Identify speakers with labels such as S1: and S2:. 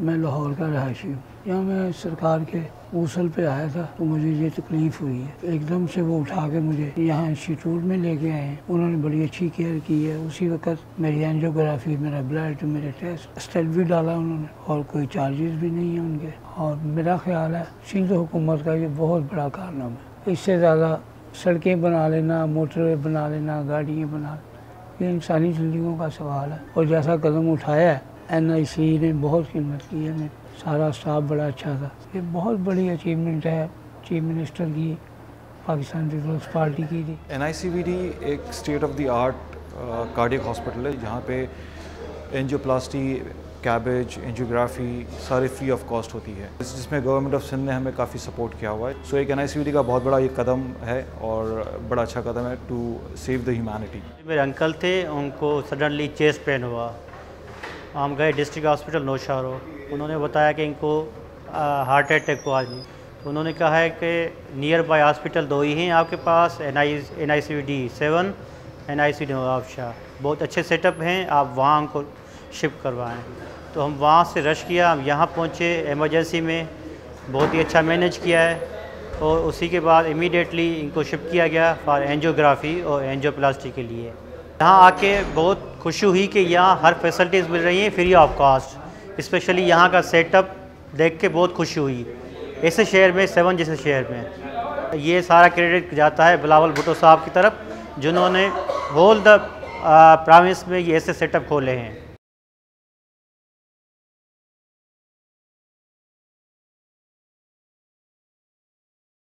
S1: मैं लाहौर का रहायशी हूँ। यहाँ मैं सरकार के ऊसल पे आया था तो मुझे ये तकलीफ़ हुई है। एकदम से वो उठा के मुझे यहाँ इंस्टीट्यूट में लेके आए हैं। उन्होंने बड़ी अच्छी केयर की है। उसी वक्त मेरी एंजियोग्राफी, मेरा ब्लड, मेरे टेस्ट स्टेट भी डाला उन्होंने और कोई चार्जेस भी नहीं है उनके। और मेरा ख्याल है सिंध हुकूमत का ये बहुत बड़ा कारनामा है। इससे ज़्यादा सड़कें बना लेना, मोटरवे बना लेना, गाड़ियाँ बना, ये इंसानी ज़िंदगियों का सवाल है। और जैसा कदम उठाया है NIC ने, बहुत खिदमत की है, सारा स्टाफ बड़ा अच्छा था। ये बहुत बड़ी अचीवमेंट है चीफ मिनिस्टर की, पाकिस्तान पीपल्स पार्टी की थी।
S2: NICVD एक state of the art cardiac hospital है जहाँ पे एंजियोप्लास्टी, कैबेज, एंजियोग्राफी सारी फ्री ऑफ कॉस्ट होती है, जिसमें गवर्नमेंट ऑफ सिंध ने हमें काफ़ी सपोर्ट किया हुआ है। सो एक NICVD का बहुत बड़ा ये कदम है और बड़ा अच्छा कदम है टू सेव द ह्यूमैनिटी।
S3: मेरे अंकल थे, उनको सडनली चेस्ट पेन हुआ। हम गए डिस्ट्रिक्ट हॉस्पिटल नौशारो, उन्होंने बताया कि इनको हार्ट अटैक हुआ जी। तो उन्होंने कहा है कि नियर बाय हॉस्पिटल 2 ही हैं आपके पास, NICVD 7, NICVD नवाबशाह, बहुत अच्छे सेटअप हैं, आप वहाँ उनको शिफ्ट करवाएं। तो हम वहाँ से रश किया, हम यहाँ पहुँचे इमरजेंसी में, बहुत ही अच्छा मैनेज किया है। और उसी के बाद इमीडिएटली इनको शिफ्ट किया गया फॉर एंजियोग्राफी और एंजियोप्लास्टी के लिए। यहाँ आके बहुत खुशी हुई कि यहाँ हर फैसिलिटीज़ मिल रही हैं फ्री ऑफ कॉस्ट। स्पेशली यहाँ का सेटअप देख के बहुत खुशी हुई, ऐसे शहर में, 7 जैसे शहर में। ये सारा क्रेडिट जाता है बिलावल भुट्टो साहब की तरफ, जिन्होंने होल द प्रोविंस में ये ऐसे सेटअप खोले हैं।